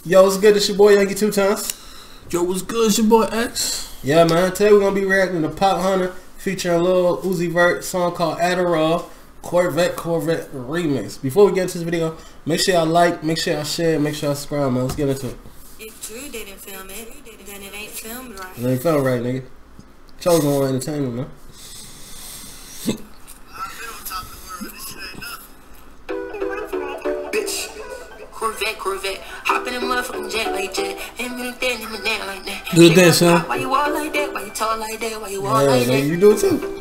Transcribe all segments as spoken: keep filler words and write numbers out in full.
Yo, what's good? It's your boy Yankee Two Times. Yo, what's good? It's your boy X. Yeah, man. Today we're gonna be reacting to Pop Hunter featuring Lil Uzi Vert, song called Adderall, Corvette Corvette remix. Before we get into this video, make sure y'all like, make sure y'all share, make sure y'all subscribe, man. Let's get into it. If Drew didn't film it, then it ain't filmed right. It ain't filmed right, nigga. Chosen One Entertainment, man. Corvette, Corvette, hop in the motherfucking jet like that, and me that, and me that like that. Do the dance, son. Why you walk like that? Why you talk like that? Why you walk Yeah, like man, that? you do it too.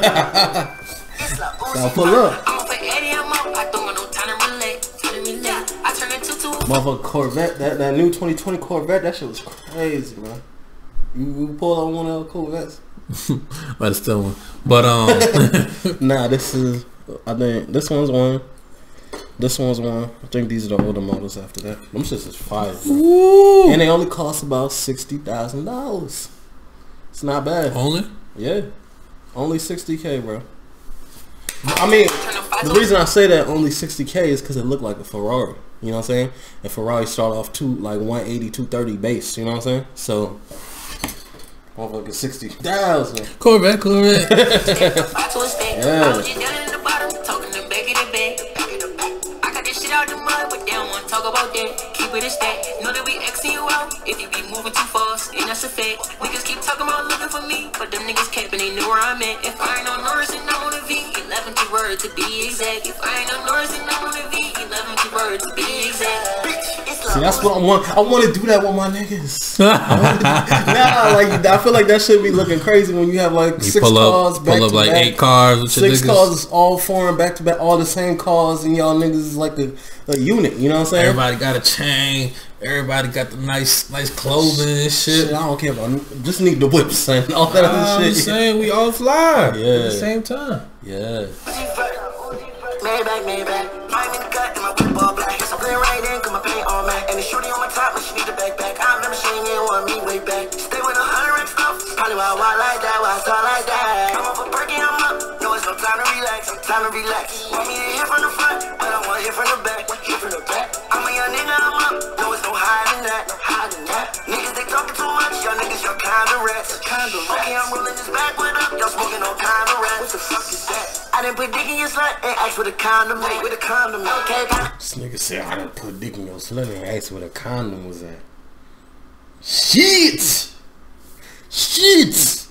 Y'all pull up. I'm for Eddie, I'm up. I don't got no time to relate, time to relate. I turn it to two. Motherfucker Corvette, that, that new twenty twenty Corvette, that shit was crazy, man. You, you pulled on one of the Corvettes? But it's still one. But um, nah, this is. I think this one's one. This one's one. I think these are the older models after that. Them shits is fire, bro. And they only cost about sixty thousand dollars. It's not bad. Only? Yeah. Only sixty K, bro. I mean, the reason I say that only sixty K is because it looked like a Ferrari. You know what I'm saying? And Ferrari start off two like one eighty, two thirty base. You know what I'm saying? So, motherfucking sixty thousand. Corvette, Corvette. Yeah. Out the mud, but they don't want to talk about that. Keep it a stack. Know that we Xing you out if you be moving too fast, and that's a fact. Niggas keep talking about looking for me, but them niggas capping, they know where I'm at. If I ain't on Norris and I'm on a V, eleven to word to be exact. If I ain't on Norris and I'm on a V, eleven to word to be exact. See, that's what I want. I want to do that with my niggas. Nah, like I feel like that should be looking crazy when you have like You six pull cars up, back pull up to like back. eight cars. With your Six niggas. cars, all foreign, back to back, all the same cars, and y'all niggas is like a, a unit. You know what I'm saying? Everybody got a chain. Everybody got the nice, nice clothing and shit. Shit, I don't care about. Just need the whips and all that other I'm shit. saying we all fly Yeah. at the same time. Yeah. Maybach, Maybach, I'm in the cut and my whip all black. So play right in, cause my paint all matte. And the shorty on my top, but she need a backpack. I remember she ain't get one me way back. Stay with a hundred racks stuff. Probably why I walk like that, why I talk like that. I'm up a perky, I'm up. No, it's no time to relax, no time to relax. Want me to hit from the front, but I want to hit from the back. Hit from the back. I'm a young nigga, I'm up. No, it's no hiding that, no hiding that. Niggas, they talking too much. Y'all niggas, y'all kind of rats. Okay, I'm rolling this backward up. Y'all smoking all kind of rats. What the fuck is that? I didn't put dick in your slut and ask with a condom, mate, with a condom, okay? This nigga said I didn't put dick in your slut and asked where the condom was at. Shit! Shit!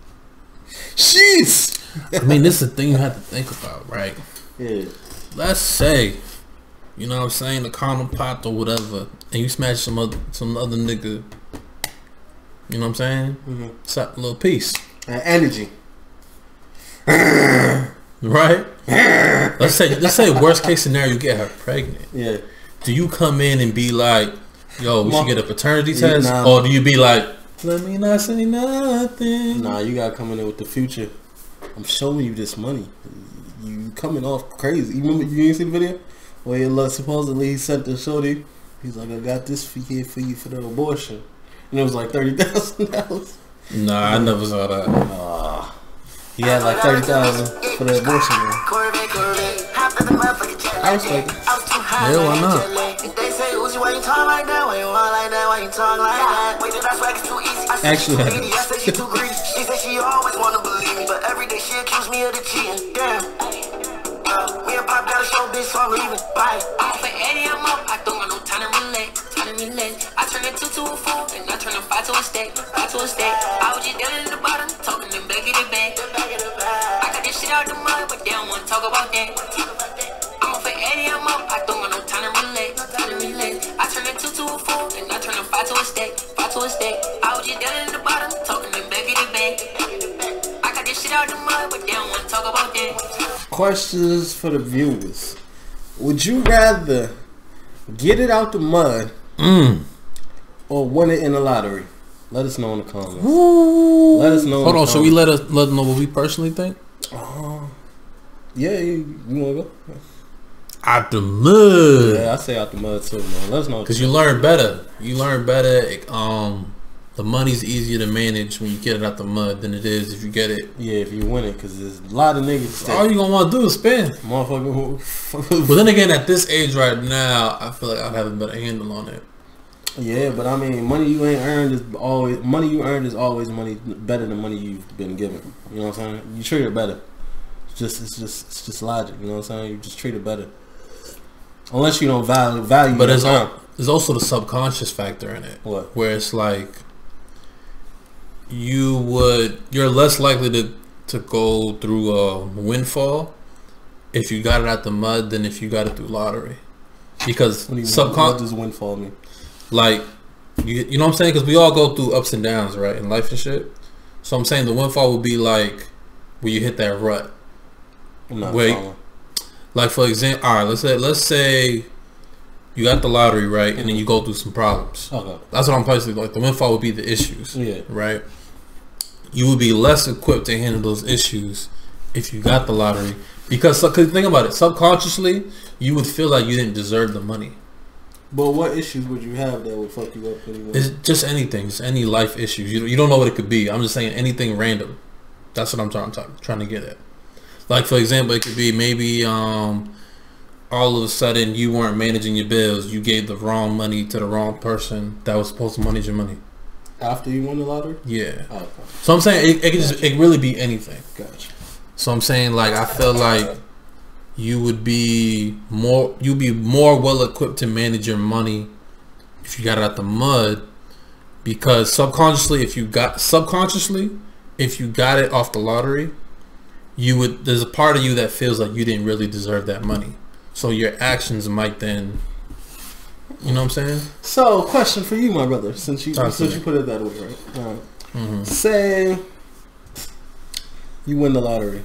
Shit! I mean, this is the thing you have to think about, right? Yeah. Let's say, you know what I'm saying, the condom popped or whatever, and you smash some other, some other nigga, you know what I'm saying? Mm-hmm. Slap a little piece. Uh, energy. Right? let's say let's say worst case scenario, you get her pregnant. Yeah. Do you come in and be like, yo, we should get a paternity Yeah, test? nah. Or do you be like, let me not say nothing? Nah, you gotta come in there with the future. I'm showing you this money. You coming off crazy. You remember, you didn't see the video? Where he supposedly he sent the shorty. He's like, I got this for here for you for the abortion. And it was like thirty thousand dollars. Nah, I never saw that. Ah. He had like thirty thousand for the abortion, man. I respect it. Yeah, why not? They say, Uzi, why you talk like that? Why you walk like that? Why you talk like that? Wait, that swag is too easy. I said Actually, she too greedy. I said she too greedy. She said she always wanna believe me, but every day she accused me of the cheating. Damn. Uh, me and Pop got a show, bitch, so I'm leaving. Bye. I'm for Eddie, I'm up. I don't got no time to relate. Time to relate. I turn a two to a four, and I turn a five to a stack. Five to a stack. I was just down in the bottom, talking them back in the back. I got this shit out the mud, but they don't wanna talk about that. I'm up for Eddie, I'm up. I don't got no time to relate. Time to relate. I turn a two to a four, and I turn a five to a stack. Five to a stack. I was just down in the bottom, talking them back in the back. I got this shit out the mud, but they don't wanna talk about that. Questions for the viewers. Would you rather get it out the mud Mm. or win it in the lottery? Let us know in the comments. Ooh. Let us know. Hold on, should we let us let them know what we personally think? Uh, yeah, you, you wanna go? Out the mud. Yeah, I say out the mud too, man. Let us know. Cause you learn better. You learn better. Um, the money's easier to manage when you get it out the mud than it is if you get it. Yeah, if you win it, because there's a lot of niggas that All you gonna want to do is spend. motherfucker. But then again, at this age right now, I feel like I'd have a better handle on it. Yeah, but I mean, money you ain't earned is always money you earned is always money better than money you've been given. You know what I'm saying? You treat it better. It's just it's just it's just logic. You know what I'm saying? You just treat it better. Unless you don't value value. But there's al- there's also the subconscious factor in it. What? Where it's like you would you're less likely to to go through a windfall if you got it out the mud than if you got it through lottery. Because subconscious. What does windfall mean? Like, you, you know what I'm saying? Because we all go through ups and downs, right, in life and shit. So I'm saying the windfall would be like where you hit that rut. I'm not where, following. Like for example, all right, let's say let's say you got the lottery, right, and then you go through some problems. Okay. That's what I'm basically like. The windfall would be the issues, yeah, right. You would be less equipped to handle those issues if you got the lottery, because cause think about it, subconsciously you would feel like you didn't deserve the money. But what issues would you have that would fuck you up anyway? It's just anything, just any life issues. You you don't know what it could be. I'm just saying anything random. That's what I'm trying to trying to get at. Like for example, it could be maybe um, all of a sudden you weren't managing your bills. You gave the wrong money to the wrong person that was supposed to manage your money. After you won the lottery? Yeah. Oh, okay. So I'm saying it, it could just it could really be anything. Gotcha. So I'm saying like I feel like you would be more you'd be more well equipped to manage your money if you got it out the mud, because subconsciously if you got subconsciously if you got it off the lottery, you would there's a part of you that feels like you didn't really deserve that money. So your actions might then, you know what I'm saying? So, question for you, my brother, since you Talk since to you me. put it that way, right? All right. Mm-hmm. Say you win the lottery.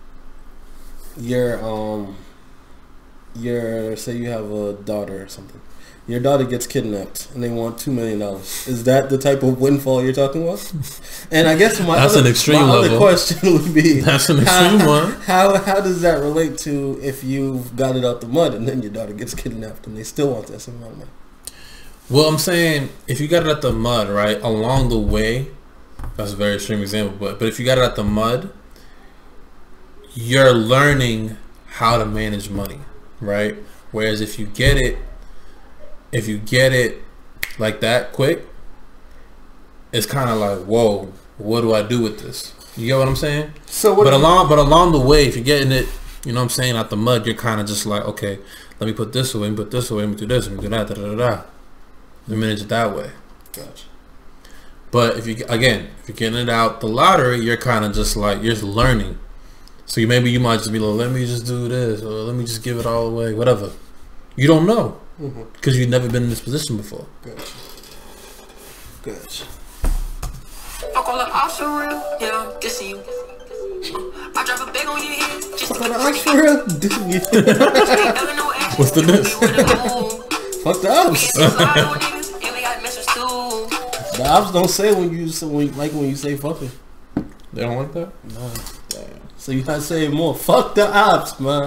Your um, your say you have a daughter or something. Your daughter gets kidnapped and they want two million dollars. Is that the type of windfall you're talking about? And I guess my That's other, an extreme my level. other question would be That's an extreme how, one. How how does that relate to if you've got it out the mud and then your daughter gets kidnapped and they still want that same amount of money? Well, I'm saying if you got it at the mud, right, along the way, that's a very extreme example, but but if you got it at the mud, you're learning how to manage money, right? Whereas if you get it, if you get it like that quick, it's kind of like, whoa, what do I do with this? You get what I'm saying? So, what but if you- along, but along the way, if you're getting it, you know what I'm saying, out the mud, you're kind of just like, okay, let me put this away, let me put this away, let me do this, let me do that, da da da da. You manage it that way. Gotcha. But if you again, if you're getting it out the lottery, you're kind of just like you're just learning. So you, maybe you might just be like, let me just do this, or let me just give it all away, whatever. You don't know because Mm-hmm. you've never been in this position before. Gotcha. Gotcha. Fuck all the ops for real, yeah, this is you. I drop a bag on your head, just Fuck to all the get ops pretty. for real? This- What's the this? Fuck the ops. The The ops don't say when you say when like when you say fucking. They don't like that. No. So you gotta say it more. Fuck the ops, man.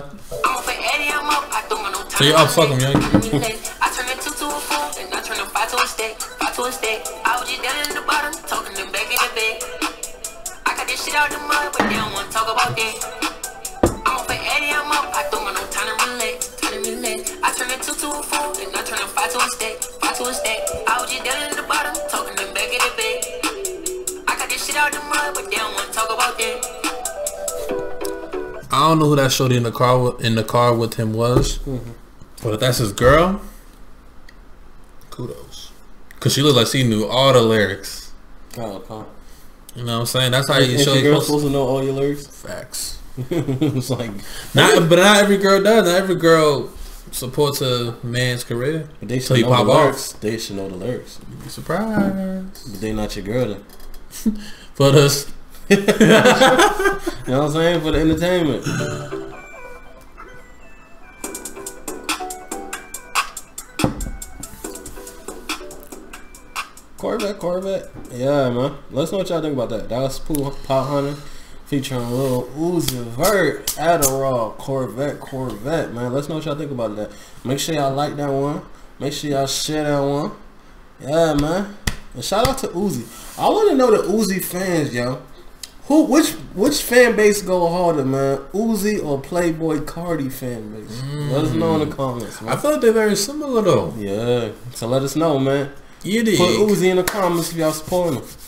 So you ops fuck them, young. I turn a two to a four, and I turn a five to a stack, five to a stack. I was just down in the bottom, talking them back in the bed. I got this shit out the mud, but they don't wanna talk about that. I'm off for Eddie, I'm up, I don't got no time to relax, time to relax. I turn a two to a four, and I turn a five to a stack, five to a stack. I was just down in the bottom, talking them back in the bed. I got this shit out the mud, but they don't wanna talk about that. I don't know who that shorty in the car with, in the car with him was, Mm-hmm. but if that's his girl, kudos, cause she looked like she knew all the lyrics. Oh, okay. You know what I'm saying? That's how you Ain't show your your girl supposed to know all your lyrics? facts. It's like Not, but not every girl does. Not every girl supports a man's career. but they So should you know pop the off. lyrics. They should know the lyrics. You'd be surprised. But they not your girl then. For us, You know what I'm saying? For the entertainment. Corvette, Corvette. Yeah, man. Let us know what y'all think about that. That was Pooh Pot Hunter featuring Lil Uzi Vert, Adderall, Corvette, Corvette, man. Let's know what y'all think about that. Make sure y'all like that one. Make sure y'all share that one. Yeah, man. And shout out to Uzi. I want to know the Uzi fans, yo. Who, which, which fan base go harder, man? Uzi or Playboy Cardi fan base? Let us know in the comments, man. I feel like they're very similar though. Yeah, so let us know, man. You dig. Put Uzi in the comments if y'all supporting him.